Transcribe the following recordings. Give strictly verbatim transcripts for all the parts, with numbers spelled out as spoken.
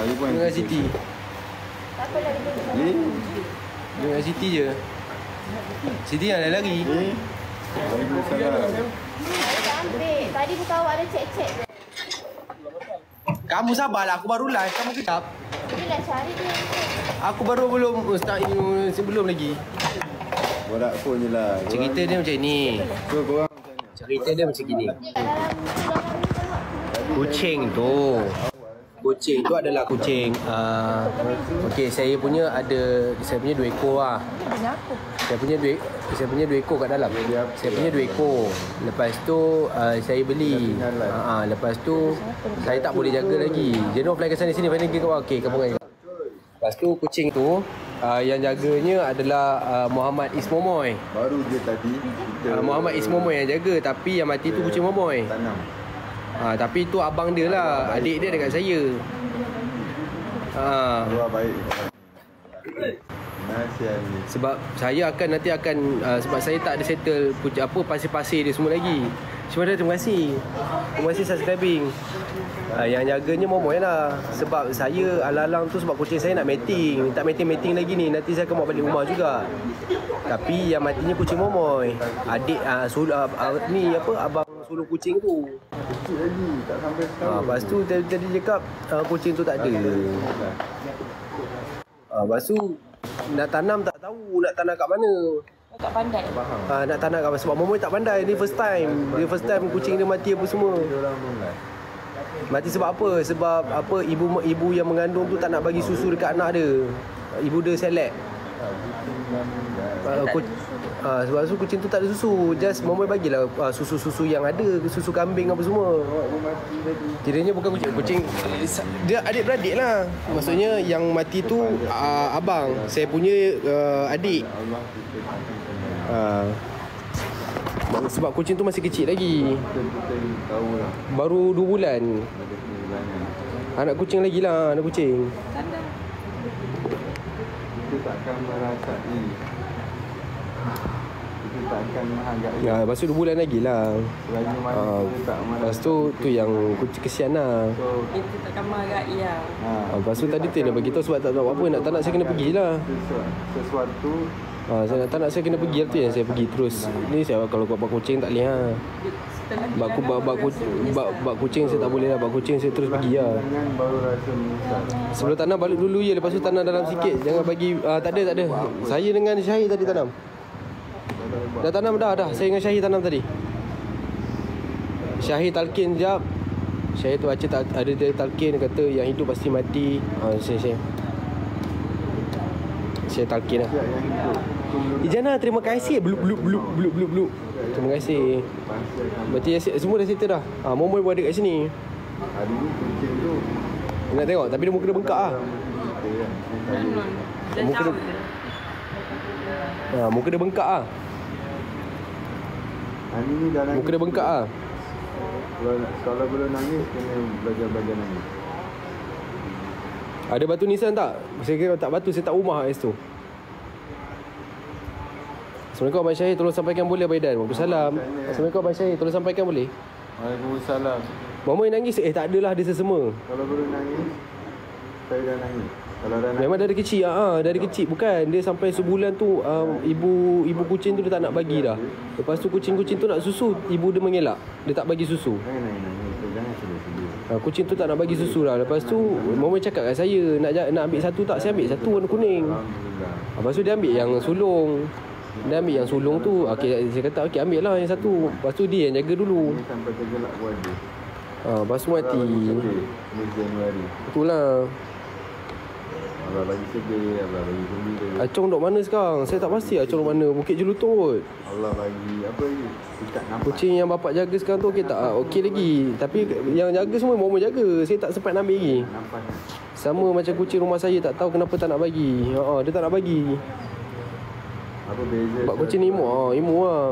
Dengan Siti. Tak apa lagi. Eh, Dengan Siti je. Siti yang lari. eh. Waalaikumsalam. Saya tak ambil. Tadi bukan awak ada cek-cek. Kamu sabarlah, aku baru live. Kamu kejap. Bila cari dia. Aku baru belum start ini sebelum lagi. Borak pun je lah. Cerita dia macam ni. So korang macam mana? Cerita dia macam gini. Dia kat dalam tulangan ni tengok. Kucing tu. Kucing tu adalah kucing. Uh, Okey, saya punya ada saya punya dua ekor lah. Saya punya dua saya punya dua ekor kat dalam. Saya punya dua ekor. Lepas tu uh, saya beli. Ha uh, uh, lepas tu saya tak boleh jaga lagi. Jenuh fly ke sana sini final ke bawah. Okey, kamu kan. Lepas tu kucing tu uh, yang jaganya adalah uh, Muhammad Ismomoy. Baru je tadi kita Uh, Muhammad Ismomoy yang jaga, tapi yang mati tu kucing Momoy. tanam. Ha, tapi tu abang dia lah. Adik dia dekat saya. Ha, Luar baik. Nasihat ni. sebab saya akan nanti akan uh, sebab saya tak ada settle puj- apa pasir-pasir dia semua lagi. Cuma dah terima kasih. Terima kasih subscribing. Uh, yang jaganya Momoy lah. Sebab saya alang-alang tu sebab kucing saya nak mating. Tak mating-mating lagi ni. Nanti saya akan bawa balik rumah juga. Tapi yang matinya kucing Momoy. Adik uh, sul, uh, uh, ni apa abang sulung kucing tu. Kecil lagi, tak sampai Ha, setahun. lepas tu tadi, tadi cakap uh, kucing tu tak ada. Ha, lepas tu nak tanam tak tahu nak tanam kat mana. Tak pandai. Faham. Ha, nak tanam kat mana sebab Momoy tak pandai. Dia first time. Dia first time kucing dia mati apa semua. Dia orang pun lah. Mati sebab apa? Sebab apa ibu ibu yang mengandung tu tak nak bagi susu dekat anak dia. Ibu dia selek. Uh, ku, uh, sebab tu kucing tu tak ada susu. Just Momoy bagilah uh, susu-susu yang ada, susu kambing apa semua. Kiranya bukan kucing, kucing dia adik-beradik lah. Maksudnya yang mati tu uh, abang, saya punya uh, adik. Uh, sebab kucing tu masih kecil lagi. Kita tahu lah. Baru dua bulan. Ada perjalanan. Anak kucing lagi lah, anak kucing. Kita takkan merasai. Kita takkan menghargai. Ya, lepas tu dua bulan lagi lah. Selagi mana Uh, kita tak merasai. lepas tu tu yang kucing kesian lah. So, Kita takkan marah ya. ha, Ah, lepas tu tadi tu nak bagi tahu sebab tak tahu apa nak tak nak saya kena pergi lah. Sesuatu, sesuatu Ha, saya nak tak nak saya kena pergi tu yang saya pergi terus. Ni saya kalau buat kucing tak boleh ha. Bak ku bak bak kucing, bak, bak kucing saya tak boleh lah. Bak kucing saya terus pergi lah. jangan baru rasa menyesal. Sebelum tanam balik dulu je, lepas tu tanam dalam sikit. Jangan bagi uh, tak ada tak ada. Saya dengan Syahir tadi tanam. Dah tanam dah dah. Saya dengan Syahir tanam tadi. Syahir talqin jap. Syahir tu baca tak ada dia talqin, dia kata yang hidup pasti mati. Ha, saya saya. Saya talqin lah. Siap yang hidup. Ijana terima kasih. Bluk bluk bluk bluk bluk bluk. Terima kasih. Berarti semua dah settle dah. Ha, Momoy pun ada kat sini. Hari ni kucing tu Nak tengok tapi dia muka dia bengkak ah. Muka dia Ha, muka dia bengkak ah. Hari ni dah nangis. Muka dia bengkak ah. Kalau, kalau belum nangis kena belajar-belajar nangis. Ada batu nisan tak? Saya kira tak batu, saya tak rumah kat situ. Assalamualaikum Abang Syahir, tolong sampaikan boleh Abang Idan? Waalaikumsalam. Assalamualaikum Abang Syahir, tolong sampaikan boleh? Waalaikumsalam. Momoy nangis? Eh tak adalah, dia sesama. Kalau belum nangis, saya dah nangis. Kalau dah nangis, Memang dari kecil ah, ha, dari kecil bukan. Dia sampai sebulan tu um, ibu ibu kucing tu dia tak nak bagi dah. Lepas tu kucing-kucing tu nak susu, ibu dia mengelak. Dia tak bagi susu. jangan nangis, nangis. Jangan sedih-sedih. Ha, kucing tu tak nak bagi susu lah. Lepas tu Momoy cakap kat saya, nak nak ambil satu tak? Saya ambil satu warna kuning. Alhamdulillah. Lepas tu dia ambil yang sulung. Dia ambil yang sulung tu. Okey, saya kata okey ambil lah yang satu. Lepas tu dia yang jaga dulu. Ini sampai tergelak buat dia. Ha, lepas tu mati. Ini Januari. Betul lah. Allah bagi sedih, Allah bagi gembira. Acong duk mana sekarang? Saya tak pasti Acong duk mana. Bukit Jelutong kot. Allah bagi apa lagi? Dekat nampak. Kucing yang bapak jaga sekarang tu okey tak? Ah, okey lagi. Tapi yang jaga semua Momoy jaga. Saya tak sempat nak ambil lagi. Nampak kan? Sama macam kucing rumah saya, tak tahu kenapa tak nak bagi. Ha, dia tak nak bagi. Apa beza? Sebab kucing ni imut. Ha, imut lah.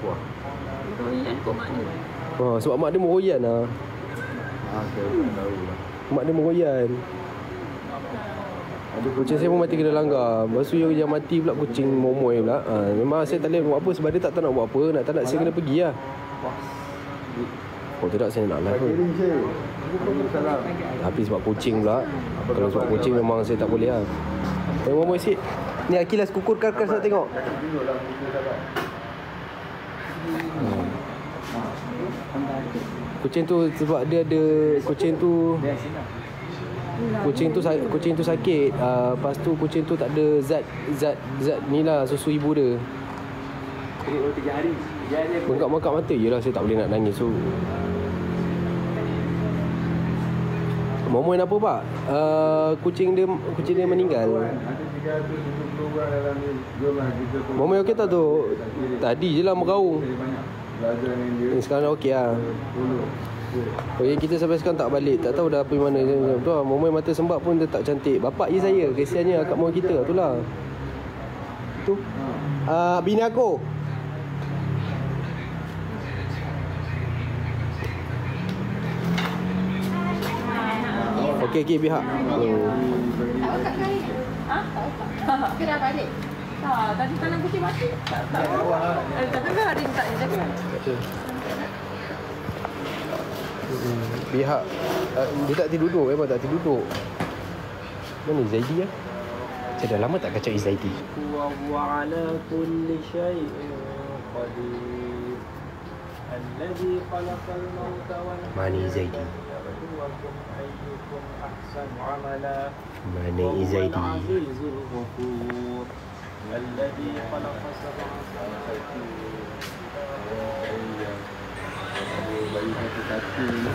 Ha, sebab mak dia meroyan lah. Ah, saya tak tahu lah. Mak dia meroyan. Ada Kucing saya pun mati kena langgar. Lepas tu yang mati pula kucing Momoy pula. Ha, memang saya tak boleh buat apa sebab dia tak, tak nak buat apa. Nak tak nak saya kena pergi lah. Oh tidak, saya nak live. Kirim je. Salam. Tapi sebab kucing pula. Kalau sebab kucing memang saya tak boleh lah. Tengok Momo isi. Ni Akilas kukur karkas nak tengok. Hmm. Kucing tu sebab dia ada kucing tu kucing tu kucing tu sakit. Uh, lepas tu kucing tu tak ada zat zat zat ni lah susu ibu dia. tiga hari. Bengkak-bengkak mata. Yelah saya tak boleh nak nangis. So Momo nak apa pak? Uh, kucing dia kucing dia meninggal. Momo okey tak tu? Tadi je lah meraung. Ni sekarang dah okey lah. Okay, kita sampai sekarang tak balik. Tak tahu dah pergi mana. Tu lah, Momo mata sembab pun dia tak cantik. Bapak je saya. Kesiannya akak mohon kita. Tu lah. Tu. Uh, bini aku. Okey, okey pihak. Hmm. Tak buka kali. Ha? Tak buka. Ke dah balik? Tak, tadi tanam kucing mati. Tak, tak. Eh, tapi kan hari ni tak jaga. Hmm. Pihak uh, dia tak tidur duduk. Memang tak tidur duduk. Mana Zaidi ya? Saya dah lama tak kacau Zaidi. Wa huwa ala kulli syai'in qadir. Alladhi khalaqal mauta wal Mani Zaidi. yabluwakum ayyukum ahsanu amala. Mana Zaidi? Azizul ghafur. Alladhi khalaqa sab'a samawati. Bagi satu kaki ni.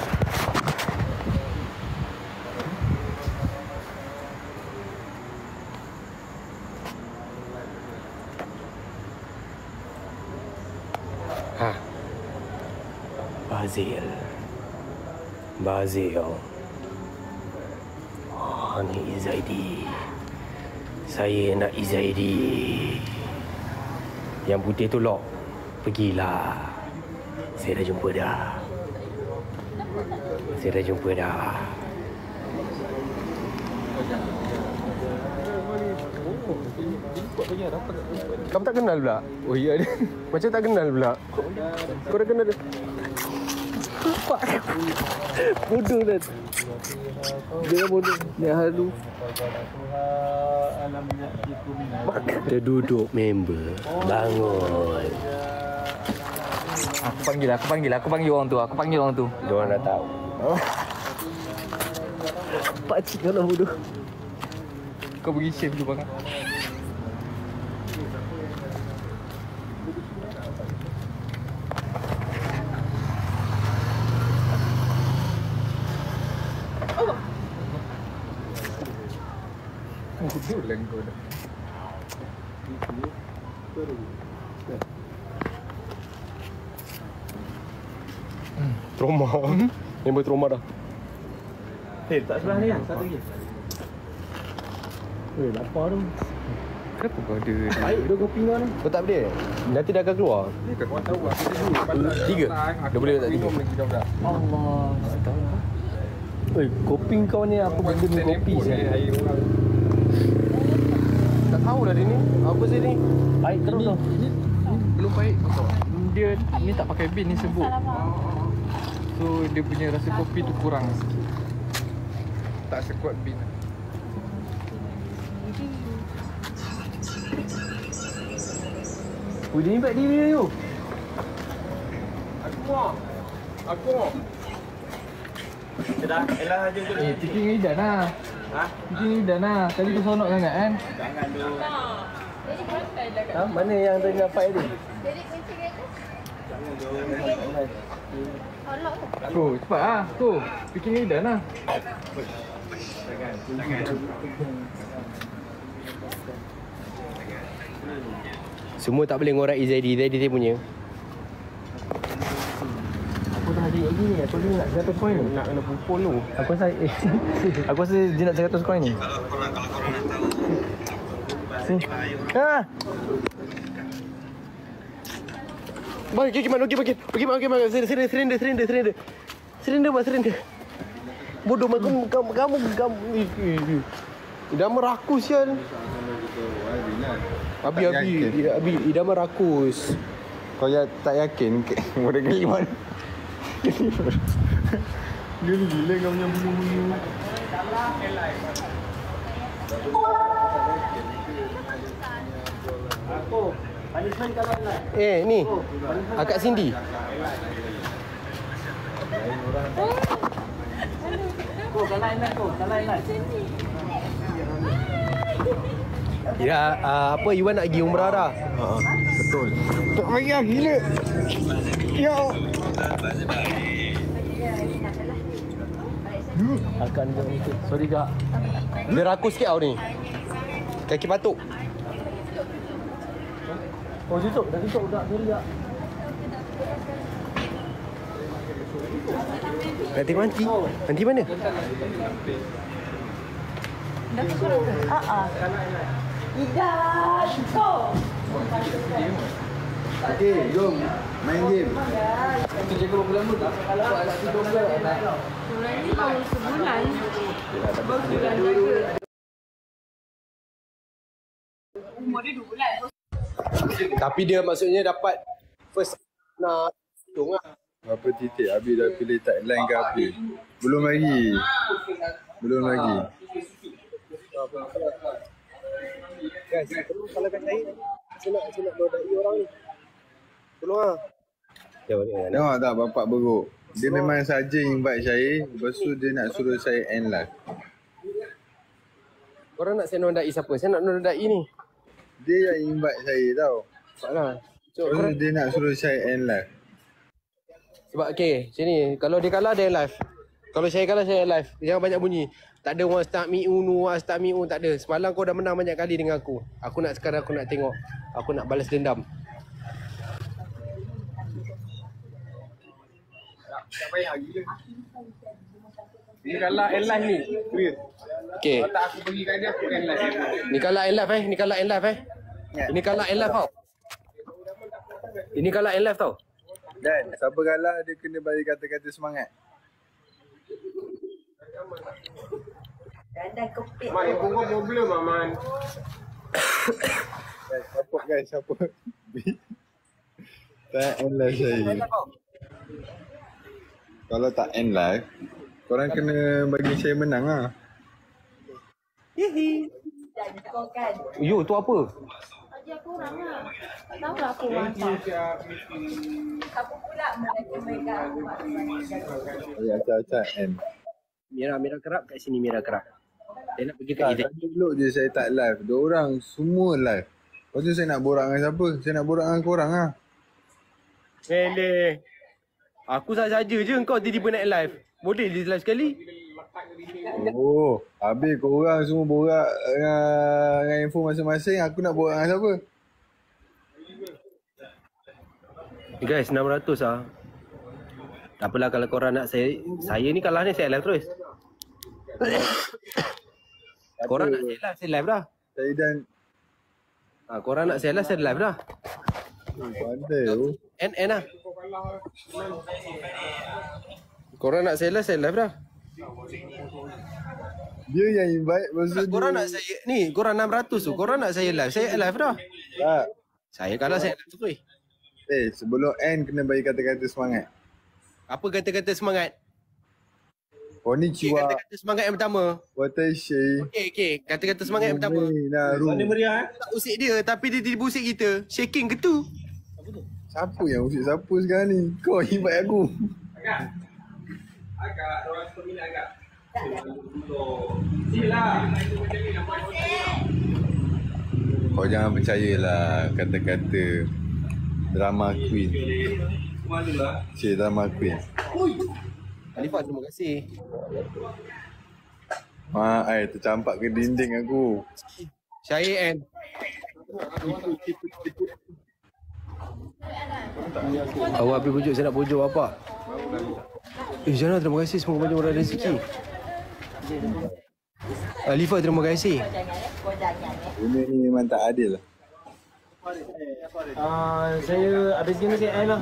Ha. Bazil. Bazil. Oh, ni Izaidi. Saya nak Izaidi. Yang putih tu lock. Pergilah. Saya dah jumpa dah. Saya dah jumpa dah. Kamu tak kenal pula? Oh iya dia. Macam tak kenal pula. Kau dah kenal dia. Bodoh dah. Dia bodoh. Dia halu. Dia duduk member. Bangun. Aku panggil, aku panggil, aku panggil orang tu, aku panggil orang tu. Dia orang dah tahu. Oh. Pakcik kau lah bodoh. Kau pergi shave dulu bang. Bodoh lah kau dah. Trauma. Hmm? Member trauma dah. Eh, tak sebelah ni kan? Satu lagi. Eh, lapar tu. Kenapa kau ada? Baik dah kopi kau ni. Kau tak boleh? Nanti dah akan keluar. Ni kau tahu aku dulu. Tiga? Dia boleh tak tiga? Lagi dah dah. Allah. Oi, kopi kau ni apa benda ni kopi saya? Tak tahu dah dia ni. Apa saya ni? Baik terus tu. Ini belum baik. Dia ni tak pakai bin ni sebut. So dia punya rasa kopi tu kurang sikit. Tak sekuat bin. Oh, dia ni buat diri dia tu. Aku mau. Aku mau. Dah, elah aja tu. Eh, Tiking Idan lah. Ha? Tiking Idan lah. Tadi tu sonok sangat kan? Jangan tu. Jadi pandai lah kat Ha, mana yang tadi nampak dia? Jadi kucing itu. Olok tu. Tu, cepat lah. Tu, Tiking Idan lah. Semua tak boleh ngorak Izaidi. Izaidi dia punya. Aku dah ada lagi ni. Aku ni nak seratus koin ni. Nak kena pupul tu. Aku rasa eh, aku rasa dia nak seratus koin ni. Ha! Bagi, pergi mana? Pergi, pergi. Pergi mana? Pergi mana? Serenda, serenda, serenda, serenda. Serenda, mak, serenda. Bodoh, mak, kamu, kamu, kamu, kamu. Dah merakus, sial. Abi, Abi, Abi, Ida merakus. Kau ya tak yakin boleh kali mana? Dia ni gila kau punya bunyi-bunyi. Eh, ni. Akak Cindy. Ya, uh, apa Iwan nak pergi umrah dah? Ha, betul. Tak payah gila. Ya. Akan buat itu. Sorry kak. Dia rakus sikit tau ni. Kaki patuk. Oh tutup, dah tutup dah. Sorry kak. Nak tengok nanti. Nanti mana? Dah suruh. Ha ah. Idan. Go. Okey, jom main game. Itu jaga berapa lama tak? Kalau anak tidur ke? Bulan ni baru sebulan. Baru sebulan jaga. Umur dia dua bulan. Tapi dia maksudnya dapat first nak hitung lah. Berapa titik? Habis dah pilih tagline ke apa? Belum lagi. Belum lagi. Guys, kalau kat saya, saya nak, saya nak nodai orang ni. Tolong lah. Ya, boleh. Tengok tak bapak beruk. Dia memang saja invite saya. Lepas tu dia nak suruh saya end live. Korang nak saya nodai siapa? Saya nak nodai ni. Dia yang invite saya tau. Taklah. So, Lepas tu korang, dia nak suruh saya end live. sebab okay, sini. Kalau dia kalah, dia live. Kalau saya kalah, saya live. Jangan banyak bunyi. Tak ada one start me unu, one start me un, tak ada. Semalam kau dah menang banyak kali dengan aku. Aku nak sekarang aku nak tengok. Aku nak balas dendam. Tak payah gila. Dia kalah end live ni. Clear. Okay. Kalau tak aku pergi kat dia, aku end live. Ni kalah end live eh. Ni kalah end live eh. Ini kalah end live tau. Ini kalah end live tau. Dan siapa kalah dia kena bagi kata-kata semangat. Dan kepit. Man, ibu kau problem lah, Man. Guys, support guys, support. Tak end live saya. Kalau tak end live, korang kena bagi saya menang lah. Hihi. Dan kau kan. Yo, tu apa? Haji aku orang lah. Tak tahu lah aku orang tak. Apa pula mereka mereka aku mak Saya acak-acak end. Merah merah kerap kat sini merah kerap. Saya nak pergi kat Tak, kita. tadi dulu je saya tak live. Dua orang semua live. Lepas tu saya nak borak dengan siapa? Saya nak borak dengan korang lah. Mele. Aku saja-saja je kau tiba-tiba nak live. Boleh dia live sekali? Oh, habis korang semua borak dengan, dengan info masing-masing. Aku nak borak dengan siapa? Guys, enam ratus ah. Tak apalah kalau korang nak saya saya ni kalah ni saya live terus. Korang nak saya live, saya live dah. Saya dan Ha, korang nak saya live, saya live dah. pandai tu. N N lah. Korang nak saya live, saya live dah. Dia yang invite. Lepas tu Korang dia, nak saya, ni korang enam ratus tu. Korang nak saya live, saya live dah. tak. Saya kalah, saya live terus. Eh, sebelum end kena bagi kata-kata semangat. Apa kata-kata semangat? Okay, Konnichiwa. kata-kata semangat yang pertama. Watashi. Okey, okey. Kata-kata semangat yang pertama. Naru. Tak usik dia, tapi dia tiba usik kita. Shaking ke tu? Siapa yang usik siapa sekarang ni? Kau invite aku. Agak. Agak. Orang peminat agak. Sila. Kau jangan percayalah kata-kata drama queen. Cik drama queen. Alifah, terima kasih. Mak, ai tercampak ke dinding aku. Syahir N. Awak habis pujuk, saya nak pujuk bapak. Eh, Jana, terima kasih. Semoga banyak orang rezeki. Alifah, terima kasih. Ini ni memang tak adil lah. Uh, saya habis gini saya end lah.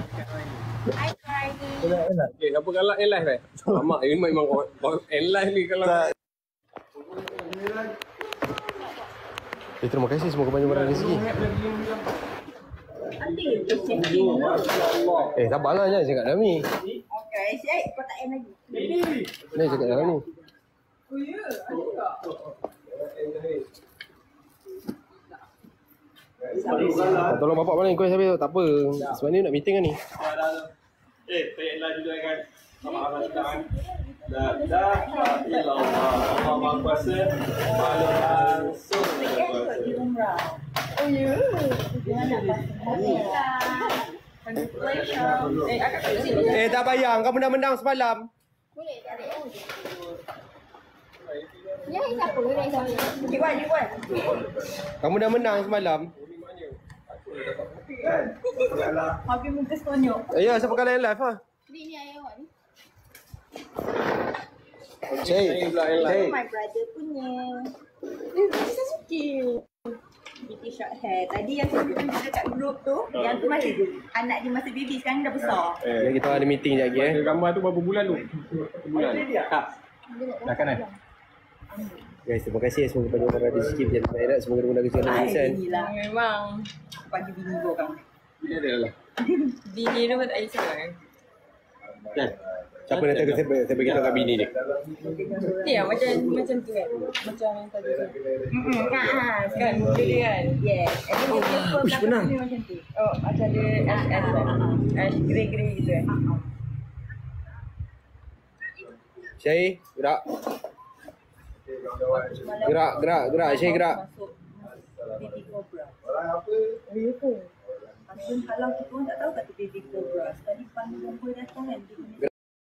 Okay, apa kalah end live eh? Mak, ini memang end live ni kalau Eh, terima kasih. Semoga banyak orang rezeki. Eh, sabarlah je cakap dah ni. Okay. Eh, Syed, kau tak end lagi. Ni cakap dah ni. Oh, ya? Tak tolong bapak mana kau sampai tak apa. Sebenarnya nak meeting kan ni. Eh, saya lah juga kan. Sama Allah sudah kan. La ilaha illallah. Allah Maha Kuasa. Maha langsung berkuasa. Oh, ya? Jangan nak pasang. Eh, akak kat sini. Eh tak bayang, kamu dah menang semalam. Boleh tak ada yang Ya, siapa? Ya, siapa? Jiwan, Jiwan. Kamu dah menang semalam. Habis muka setonyo. Eh, ya, siapa kalah yang live ah? Ni ni ayah awak ni. Cik. Cik. My brother punya. Eh, saya suka. Baby short hair. Tadi yang saya tunjuk dekat group tu, yang tu masih anak dia masih baby, sekarang dah besar. Ya, kita ada meeting sekejap lagi eh. Gambar tu berapa bulan tu? Bulan. Tak. Dah kanan. Guys, terima kasih semoga panjang umur ada sikit dan khairat, semoga menggunakan segala Ay, urusan. inilah. Memang. Pagi bini gua kan. Ini ada lah. Bini tu pun tak kisah kan. Kan? Siapa nak tahu saya saya bagi tahu kat bini dia. Ni lah macam macam tu kan. Macam yang tadi tu. Hmm, kan. Kan dia kan. Yes. And then dia jumpa Uish, menang. dia macam tu. Oh, macam dia ash ash ash grey-grey gitu kan. Syai, gerak. Gerak, gerak, gerak. Syai gerak. Baby cobra. Oh, ya ke? Pasal kalau kita orang tak tahu kata baby cobra. Tadi panggil nombor datang kan. Dia punya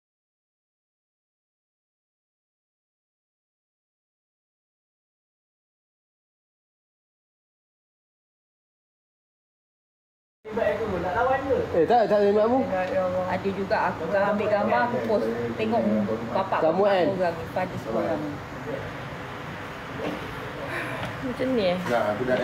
Eh, tak, tak tembak kamu. ada juga aku kan ambil gambar aku post tengok bapak Kamu kan? orang pada seorang. Macam ni eh. Nah, aku dah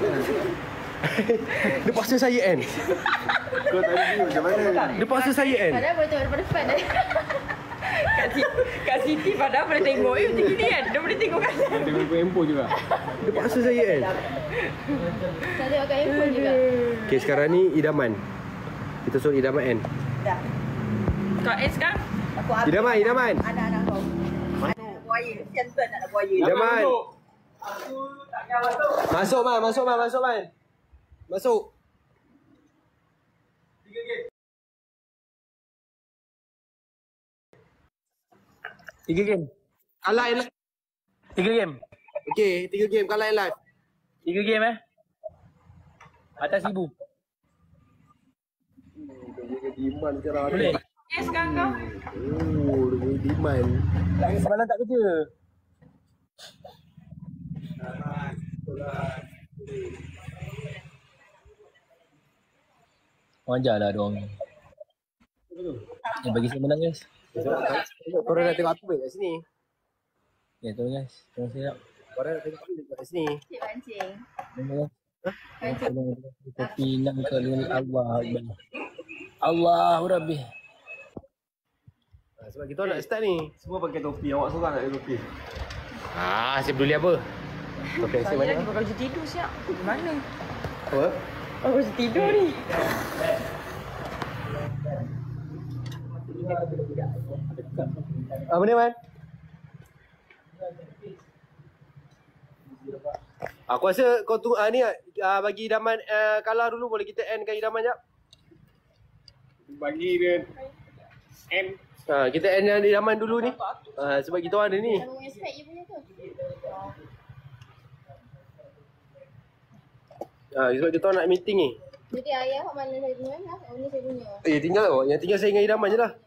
Dia paksa saya kan? Kau tadi ni macam mana? Dia paksa saya kan? Padahal boleh tengok daripada depan tadi. Kat Siti, kat Siti padahal boleh tengok eh macam gini kan. Dia boleh tengok kan. Dia boleh handphone juga. Dia paksa saya kan? Tak tengok kat handphone juga. Okay, sekarang ni idaman. Kita suruh idaman kan? Dah. Kau S kan? Aku ambil Idaman, idaman. anak-anak kau. Ada buaya. Macam tu anak buaya. Idaman. Aku tak kira masuk. Masuk man, masuk man, masuk man. Masuk. Tiga game. Tiga game. Kalah yang live. Tiga game. Okay, tiga game kalah yang live. Tiga game eh. Atas ibu. Demand sekarang. Boleh. S kan kau? Oh, dia punya demand. Semalam tak kerja. Wajarlah diorang ni. Eh, bagi saya menang guys. Korang nak tengok apa kat sini? Ya, tolong guys. Tolong saya. Korang nak tengok apa kat sini? Cik pancing. Tolong guys. Tolong kopi enam kali ni Allah Akbar. Allahu Rabbi. Ha, sebab kita orang nak start ni. Semua pakai topi. Awak seorang nak pakai topi. Ah, saya peduli apa? Topik saya Saya mana? lagi bakal tidur siap. Di mana? Apa? Aku oh, tidur ni. Apa ni man? Aku rasa kau tu ah ni ah, bagi idaman uh, kalah dulu, boleh kita end kan idaman jap. Bagi dia M. Ha, kita end dengan idaman dulu ni. Ha, sebab kita orang ada ni. Kamu punya spek je punya tu. Ha, sebab kita orang nak meeting ni. Jadi ayah awak mana saya punya lah? Oh ni saya punya. Eh tinggal oh, yang tinggal saya dengan idaman je lah.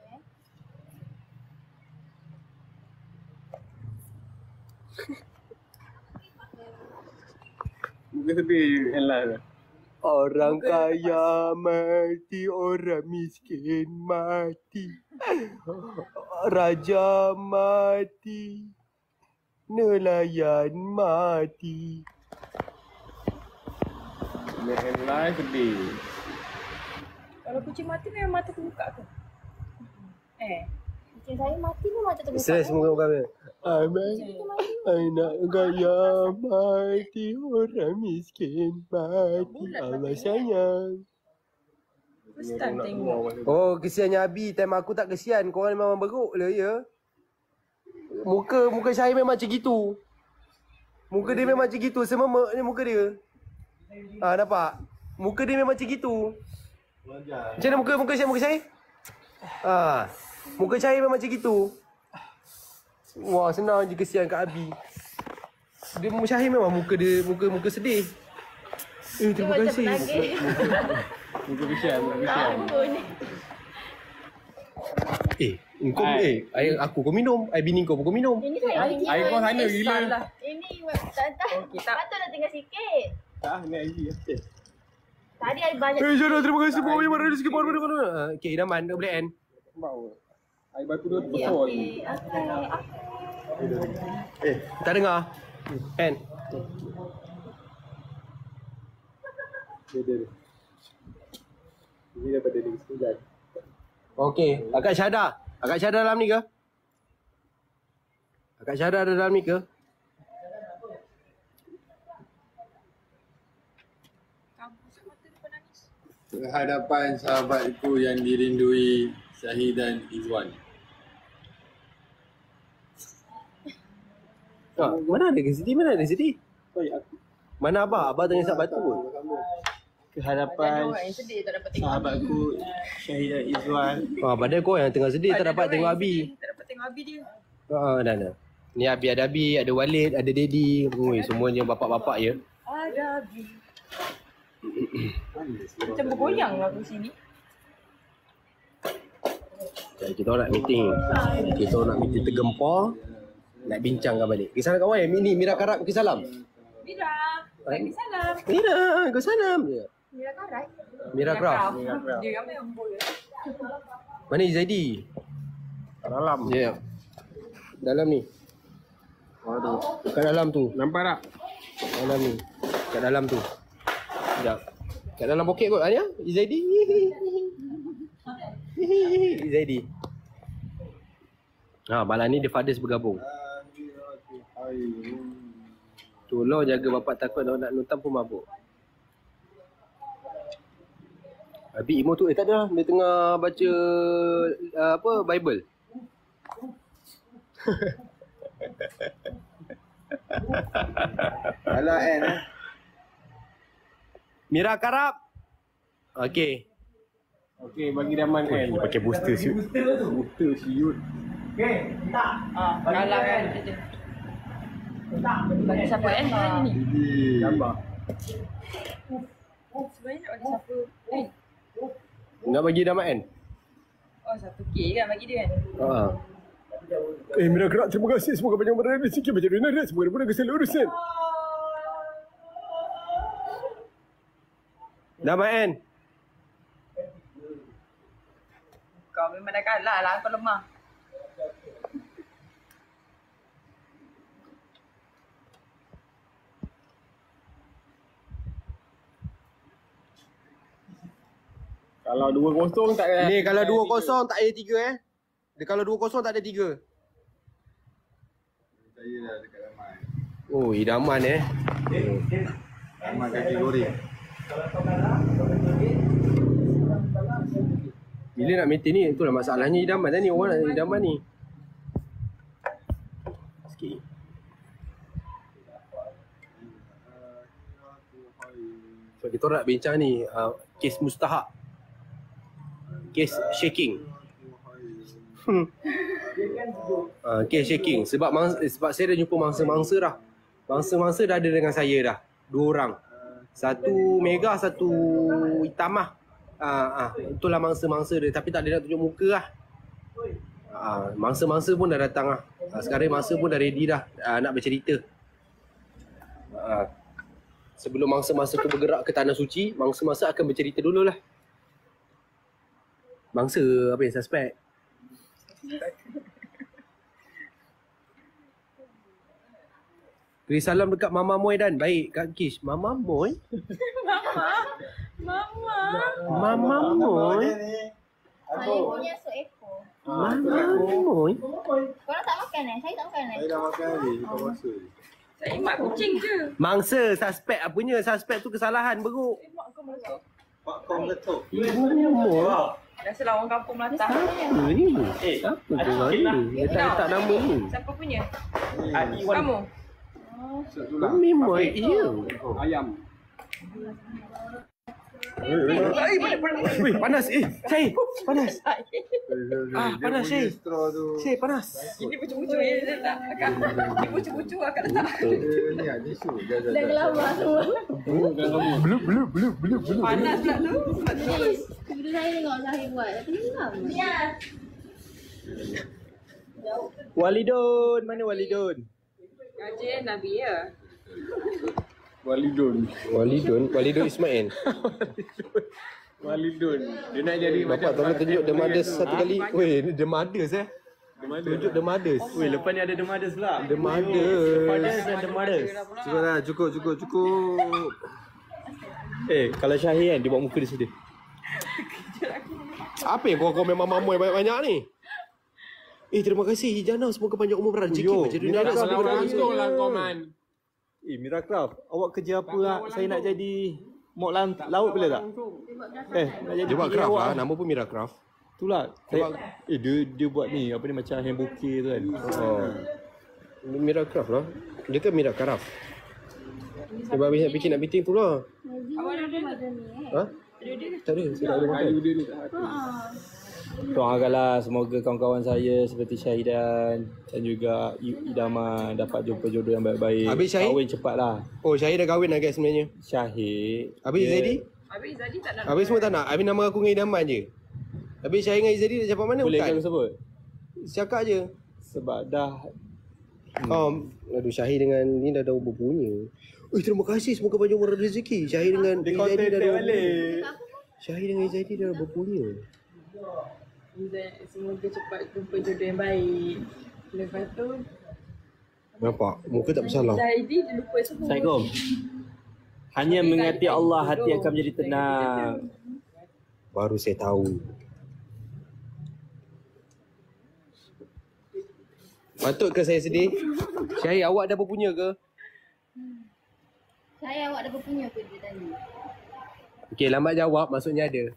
Muka sedih yang live. Orang kaya mati, orang miskin mati. Raja mati, nelayan mati. Yang live sedih. Kalau kucing mati memang mata terbuka ke? Eh. Kucing saya mati pun mata terbuka. Stress semua orang. Aman. Anak kaya mati, orang miskin mati. Allah sayang. First time tengok. Oh, kesiannya Abi. Time aku tak kesian. Korang memang beruk lah, ya. Muka muka Syahir memang macam gitu. Muka dia memang macam gitu. Semama ni muka dia. Ah, nampak? Muka dia memang macam gitu. Macam mana muka muka Syahir? Muka Syahir? Ah, muka Syahir memang macam gitu. Wah, senang je kesian kat Abi. Dia Syahir memang muka dia muka muka sedih. Eh, terima kasih. Muka kesian, muka kesian. Eh, kau eh, air aku kau minum. Air bini kau pun kau minum. Ini saya air Air kau sana gila. Ini tak tak. Patut nak tinggal sikit. Tak, ni air dia. Tadi air banyak. Eh, Jana, terima kasih pun banyak mana sikit pun mana. Okey, idaman dah boleh end. Bau. Air batu dia Okey, besar. okey. Okey. Eh, tak dengar. End. Dia dia. Ini daripada dia sembilan. Okey, Akak Syahda. Akak Syahda dalam ni ke? Akak Syahda ada dalam ni ke? Kehadapan sahabatku yang dirindui, Syahir dan Izwan. Ah, mana ada ke sedih? Mana ada sedih? Oi, aku Mana abah? Abah tengah isap batu pun. kehadapan Orang yang sedih tak dapat tengok. sahabatku Syahir dan Izwan. Ah, badan kau yang tengah sedih tak dapat tengok Abi. Tak dapat tengok Abi dia. Ha, dah dah. Ni Abi ada Abi, ada Walid, ada Daddy. Oi, semuanya bapak-bapak ya. Ada Abi. Macam bergoyang lah aku sini. Jadi kita orang nak meeting. Kita orang nak meeting tergempar. Nak bincangkan balik. Ke sana kawan, ini Mira Karat ke salam. Mira, bagi salam. Mira, kau salam je. Mira Karat. Mira Craft. Dia yang main bola. Mana Izaidi? Dalam. Ya. Yeah. Dalam ni. Aduh. Kat dalam tu. Nampak tak? Dalam ni. Kat dalam tu. Sekejap. Kat dalam poket kot. Anya? Izaidi. Izaidi. Ha, malam ni The Fathers bergabung. Tolong jaga bapak takut nak nonton pun mabuk. Abi Imo tu, eh tak ada lah. Dia tengah baca uh, apa, Bible. Alah N eh. Mira Karab. Okey. Okey, bagi Daman kan. Pakai booster siut. Booster siut. Ah, kalah kan dia. Bagi siapa eh hari ni? Gambar. Sebenarnya nak bagi siapa? Eh, Nak bagi Damat kan? oh satu K kan bagi dia kan? Ha. Eh Mira Karab, terima kasih. Semoga banyak berada di sikit macam dunia dan semoga mudah kesal urusan. Damat kan? Kau memang dah kalah lah, kau lemah. Kalau dua kosong tak ada. Ni kalau dua kosong tak ada tiga eh. Dia kalau dua kosong tak ada tiga. Saya dah dekat ramai. Oh, idaman eh. Ramai kaki goreng. Bila nak maintain ni, itulah masalahnya idaman dah ni. Orang nak idaman ni. Sikit. So, kita orang nak bincang ni. Uh, kes mustahak. Kes shaking. Hmm. Uh, kes shaking. Sebab mangsa, sebab saya dah jumpa mangsa-mangsa dah. Mangsa-mangsa dah ada dengan saya dah. Dua orang. Satu Mega, satu hitam lah. Ah, ah, itulah mangsa-mangsa dia. Tapi tak ada nak tunjuk muka lah. Ah, mangsa-mangsa pun dah datang lah. Ah, sekarang mangsa pun dah ready dah. Ah, nak bercerita. Ah, sebelum mangsa-mangsa tu bergerak ke Tanah Suci, mangsa-mangsa akan bercerita dululah. Mangsa apa yang suspek? Beri salam dekat Mama Moy dan baik Kak Kish. Mama Moy? Mama. Mama Moy? Saya punya seekor. Mama Moy? Korang tak makan eh? Saya tak makan eh? Saya dah makan tadi, kau rasa je. Saya mak kucing je. Mangsa suspek apanya? Suspek tu kesalahan beruk. Mak kau masuk. Pak Kong Ketuk. Wow. Biasalah orang kampung Melantang. Ni. Eh, Siapa tu ada ni? sikit lah. Letak-letak nama ni. Siapa punya? Adi Wan. Kamu? Oh, memang iya. Ayam. Weh, panas eh. Syahir, panas. Ah, panas Syahir. Straw tu. Syahir panas. Ini pucuk-pucuk je dia letak akak. Ini pucuk-pucuk akak letak. Ni ada isu. Dah dah. Lama semua. Belum, belum, belum, belum, belum. Panas pula tu. Dulu saya tengok Zahir buat, tapi hilang. Ya. Walidun, mana Walidun? Gaji Nabi ya. Walidun. Walidun, Walidun Ismail. Walidun. Dia nak jadi Bapak tolong tunjuk The Mothers satu kali. Weh, ni The Mothers eh. Tunjuk The Mothers. Weh, lepas ni ada The Mothers pula. The Mothers. The Mothers dan The Mothers. Cukup lah, cukup, cukup, cukup. Eh, kalau Syahir kan, dia buat muka dia sedih. Apa yang kau komen mama-mama yang banyak-banyak ni? Eh, terima kasih Hijana. Semoga panjang umur rezeki Yo, macam dia dunia nak nak sampai salam berapa lah kau man. Eh, Miracraft, awak kerja apa lah? Saya nak jadi mok lam- laut boleh tak? Eh, nak jadi Dia buat P A craft awak. lah, nama pun Miracraft. Itulah. Saya, eh, dia dia buat ni, apa ni macam hand bouquet tu kan. Oh. Miracraft lah. Dia kan Miracraft. Sebab habis nak bikin nak meeting tu lah. Awak ada macam ni eh. Ha? Tak ada, saya tak ada makan. Kayu dia ni tak hati. Doakanlah semoga kawan-kawan saya seperti Syahidan dan juga I- Idaman dapat jumpa jodoh yang baik-baik. Habis Syahid? Kahwin cepatlah. Oh, Syahir dah kahwin lah guys sebenarnya. Syahid. Habis dia- Zaidi? Habis Zadi tak nak. Habis semua tak nak. Habis nama aku dengan Idaman je. Habis Syahir dengan Izzadi dah cakap mana? Boleh Bukan. kan sebut? Cakap je. Sebab dah Oh, aduh Syahir dengan ni dah dah berpunya. Eh, terima kasih. Semoga panjang umur rezeki. Syahir dengan Izzadi dah dah berpunya. Syahir dengan Izzadi dah berpunya. Semoga cepat jumpa jodoh yang baik. Lepas tu Nampak? Muka tak bersalah. Zaidi dia lupa semua. Assalamualaikum. Hanya mengingati Allah hati akan menjadi tenang. Baru saya tahu. Patut ke saya sedih? Syahir, awak dah berpunya ke? Saya awak dah berpunya ke dia tanya. Okey, lambat jawab maksudnya ada.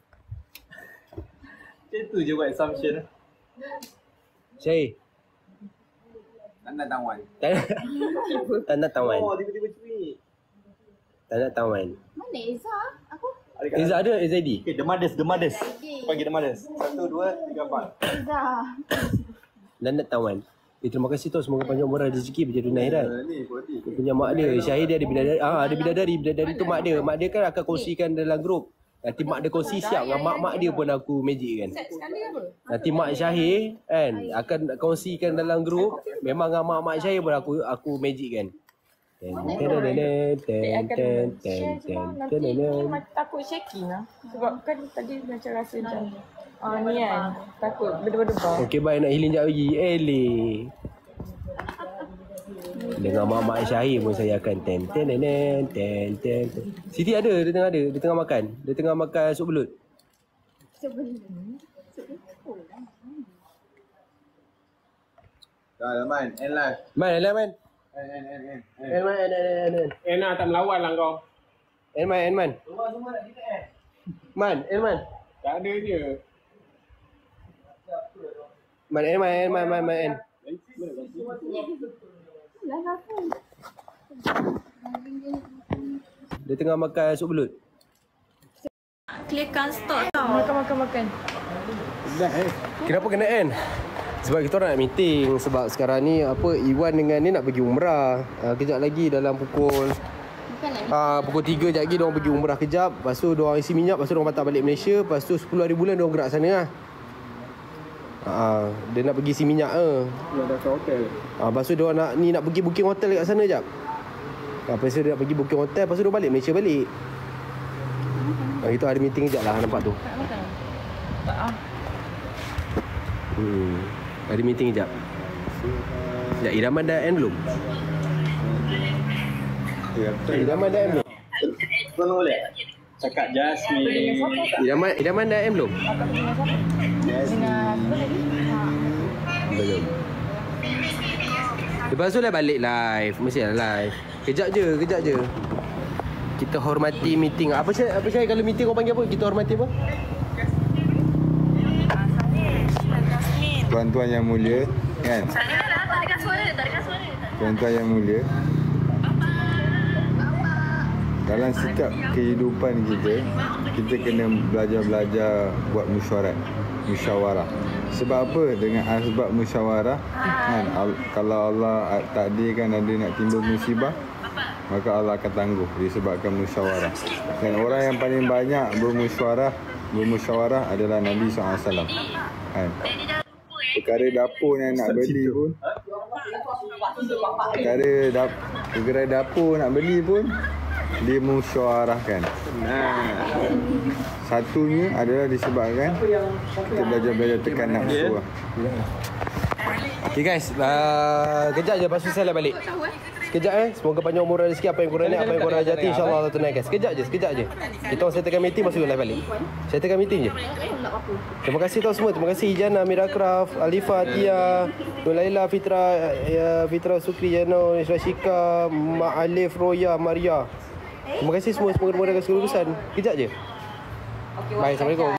Macam tu je buat assumption. Syahir. Tak nak tawan. Tak nak, tak nak tawan. Oh, tiba-tiba curi. Tak nak tawan. Mana Eza? Aku Izzah ada Izzadi? Okay, The Mothers, The Mothers. Zaidi. Panggil The Mothers. Satu, dua, tiga, empat. Eza. Dan nak tawan. Eh, terima kasih tu. Semoga panjang umur rezeki berjaya dunia akhirat. Ni body. Dia punya mak dia. Syahir dia ada bidadari. Ah, ada bidadari. Bidadari tu mak dia. Mak dia kan akan kongsikan dalam grup. Nanti mak dia kongsi siap dengan mak-mak dia pun aku magic kan. Set sekali apa? Nanti mak Syahir kan akan kongsikan dalam grup. Memang dengan mak-mak Syahir pun aku aku magic kan. Ten ten ten ten ten ten ten ten ten. Takut shaking lah. Sebab kan tadi macam rasa macam ah ni kan. Takut berdebar-debar. Okey, baik nak healing jap lagi. Eleh. Dengan mak-mak Syahir pun saya akan ten ten ten ten ten. Siti ada, dia tengah ada, dia tengah makan. Dia tengah makan sup belut. Sebelum. Dah lah man. End live. Man, elah man. End end end end. En man, en en en. Eh nak tak melawan lah kau. En man, en man. Man, en man. Tak ada je. Man, en man, en man, man, man, en. Lah aku. Dia tengah makan sup belut. Clearkan stok tau. Makan makan makan. Dah eh. Kenapa kena end? Sebab kita orang nak meeting. Sebab sekarang ni apa Iwan dengan ni nak pergi umrah. Uh, kejap lagi dalam pukul Bukan lah. uh, pukul tiga sekejap lagi diorang pergi umrah kejap. Lepas tu diorang isi minyak. Lepas tu diorang patah balik Malaysia. Lepas tu sepuluh hari bulan diorang gerak sana lah. Uh, dia nak pergi isi minyak ke. Dia dah ke hotel. Uh, lepas tu diorang nak, ni nak pergi booking hotel dekat sana jap. Uh, lepas tu dia nak pergi booking hotel. Lepas tu diorang balik Malaysia balik. Uh, itu ada meeting kejap lah nampak tu. Tak makan. Tak ah. Hmm. Ada meeting kejap. Sekejap, Iraman dah end belum? Iraman dah end belum? Tolong boleh? Cakap Jasmine. Iraman, Iraman dah end belum? Dengan apa lagi? Belum. Lepas tu lah balik live. Mesti lah live. Kejap je, kejap je. Kita hormati meeting. Apa Syed? Apa Syed kalau meeting orang panggil apa? Kita hormati apa? Tuan-tuan yang mulia, kan? Tuan-tuan yang mulia, dalam setiap kehidupan kita, kita kena belajar-belajar buat mesyuarat, musyawarah. Sebab apa? Dengan asbab musyawarah, kan? Al- kalau Allah takdirkan ada nak timbul musibah, maka Allah akan tangguh disebabkan musyawarah. Dan orang yang paling banyak bermusyawarah, bermusyawarah adalah Nabi sallallahu alaihi wasallam. Kan? Perkara dapur yang nak beli pun, perkara dap, perkara dapur nak beli pun dia musyawarahkan. Satunya adalah disebabkan kita belajar-belajar tekan nafsu. Okay guys, uh, kejap je lepas tu saya balik. Sekejap eh. Semoga panjang umur dan rezeki. Apa yang korang nak, apa yang korang hajati, insyaAllah Allah tunaikan. Sekejap je, sekejap je. Kita orang settlekan meeting, masuk live balik. Settlekan meeting je. Terima kasih tuan semua. Terima kasih Ijana, Mirakraf, Alifa, Tia, Nur Laila, Fitra, ya, Fitra Sukri, Jano, Rashika, Mak Alif, Roya, Maria. Terima kasih semua. Semoga dimudahkan segala urusan. Sekejap je. Bye. Assalamualaikum.